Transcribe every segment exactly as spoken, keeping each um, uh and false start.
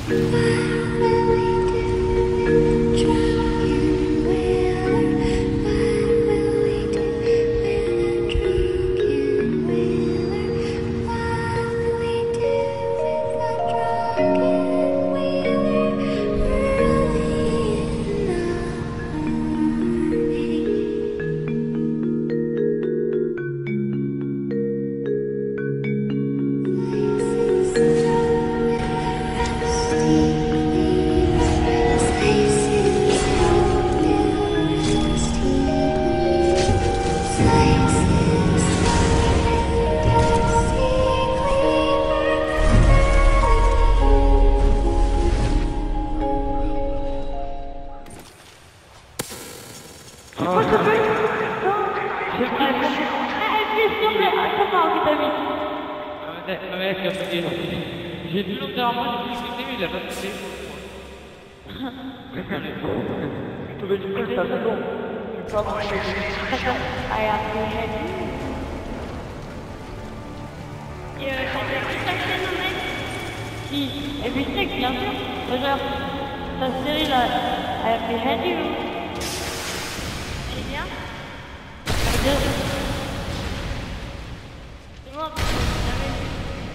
J'ai vu longtemps, moi j'ai vu que il a pas touché. Tu veux du coup, ça c'est bon. Tu peux avoir I apprehend you. Et euh, t'as déjà pris ta chaîne, non mec? Si, et puis tu sais que bien sûr, genre, ta série là, I apprehend you. C'est bien? C'est bon, jamais vu.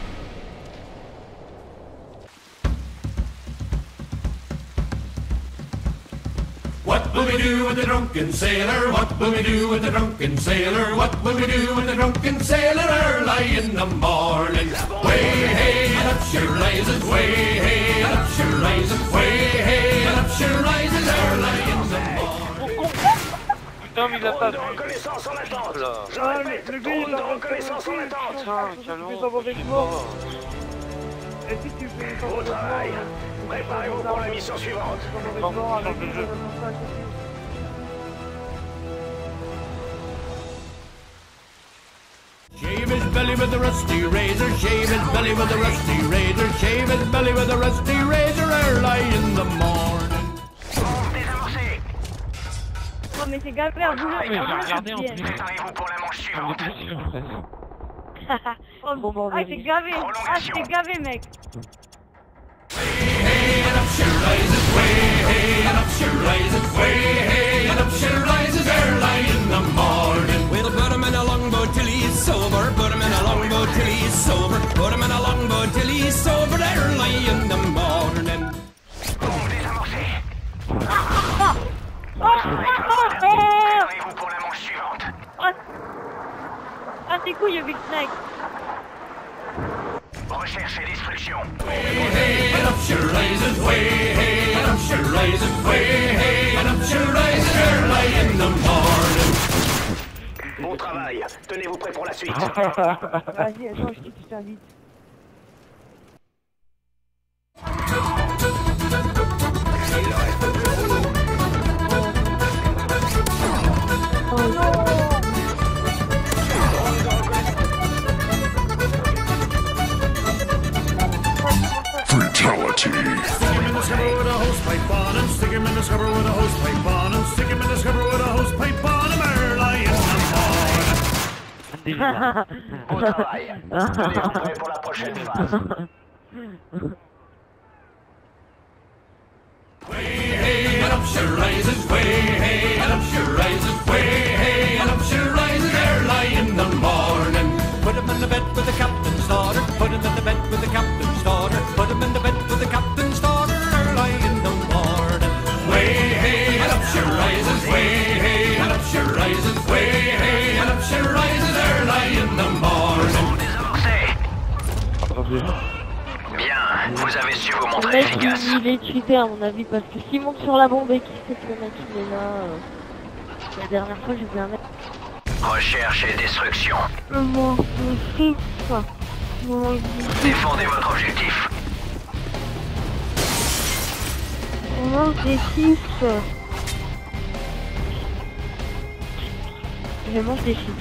What will we do with the drunken sailor? What will we do with the drunken sailor? What will we do with the drunken sailor early in the morning? Way hey, and up she rises, way hey, and up she rises, way hey, and up she rises early in the morning. Putain, mais il a pas vu. Reconnaissance en attente. Ah, mais le gars il a reconnaissance en attente. Putain, calme. Tu fais pas mauvais mort. Et si tu fais pas Au mauvais travail. mort, Préparez-vous pour la mission suivante. pas mauvais mort avec les jeux. Shave his belly with a rusty razor, shave his belly with a rusty razor, shave his belly with a rusty razor early in the morning. Désamorcé. Oh mais c'est gavé à bouger. Mais j'ai regardé en plus. Préparez-vous pour la manche suivante. Oh bon, ah c'est gavé. Ah c'est gavé mec. Hey, and up she rises, way hey, and up she rises, way hey, and up she rises early in the morning. We'll put him in a longboat till he's sober, put him in a longboat till he's sober, put him in a longboat till he's sober early in the morning. Bombe désamorcée. Oh, Préparez-vous pour la manche suivante. ah c'est cool, Big Snake. Recherche et destruction. Hey, and up she rises, way hey, and up she rises, way hey, and up she rises early in the morning. Bon travail. Tenez-vous prêts pour la suite. Vas-y, attends, je t'invite. Fatality. Stick him in the scupper with a hose pipe on him, stick him in the scupper with a hose pipe on him, stick him in the scupper with a hose pipe on him early in the morning. Bon travail. Tenez-vous prêts pour la prochaine phase. Way hey, and up she rises, way hey, and up she rises, way hey, and up she rises early in the morning. Put him in the bed with the captain's daughter, put him in the bed with the captain's daughter, put him in the bed with the captain's daughter early in the morning. Way hey, and up she rises, way hey, and up she rises, way hey, and up she rises early in the morning. Désamorcé. Bien, vous avez su vous Le montrer mec efficace. il est cheaté à mon avis parce que s'il monte sur la bombe et qu'il sait que le mec il est là. Euh... La dernière fois j'ai vu un mec. Recherche et destruction. Mon fils. Mon Défendez votre objectif. Mon fils. Je mange des chips.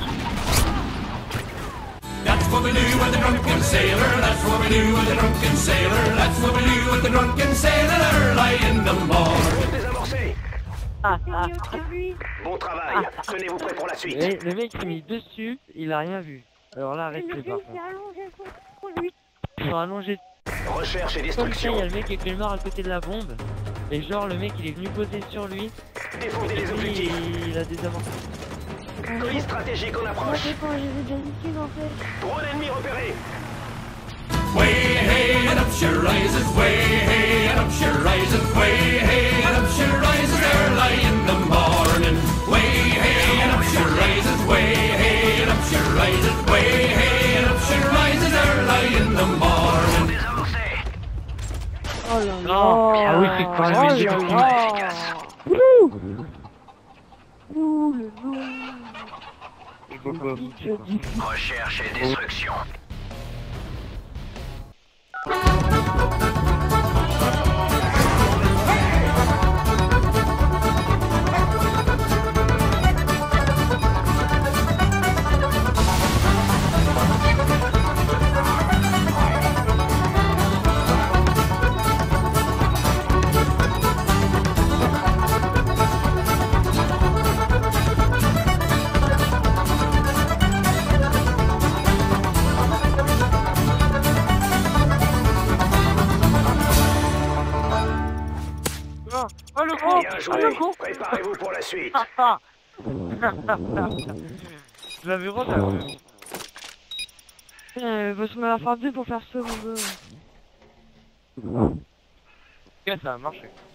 That's what we do with the drunken sailor, that's what we do with the drunken sailor, that's what we do with the drunken sailor early in the morning. Désamorcé. Ah, ah, ah. Bon travail. Tenez-vous prêts pour la suite. Et le mec s'est mis dessus, il a rien vu. Alors là, arrêtez par contre. allongé sur lui. Ils sont allongés Recherche et Comme ça, il y destruction. a le mec avec le mort à côté de la bombe. Et genre, le mec il est venu poser sur lui. Défendez Et les lui, objectifs. il a des avantages. Colis stratégique en approche. Quand j'ai vu de l'habitude en fait. Drone ennemi repéré. Way hey and up she rises, way hey and up she rises, way hey and up she rises early in the morning. Way hey and up she rises, way hey and up she rises, way hey and up she rises early in the morning. Désamorcé. Oh là là. Non. Ah oui, c'est quand même Oh une là vidéo. là. Efficace. Ouh. Ouh le loup. Recherche et destruction. Oh le con. Bien Oh joué. le con. Préparez-vous pour la suite. Tu l'avais rendu. Il faut se mettre à faire deux pour faire ce qu'on veut. Ok, ça a marché.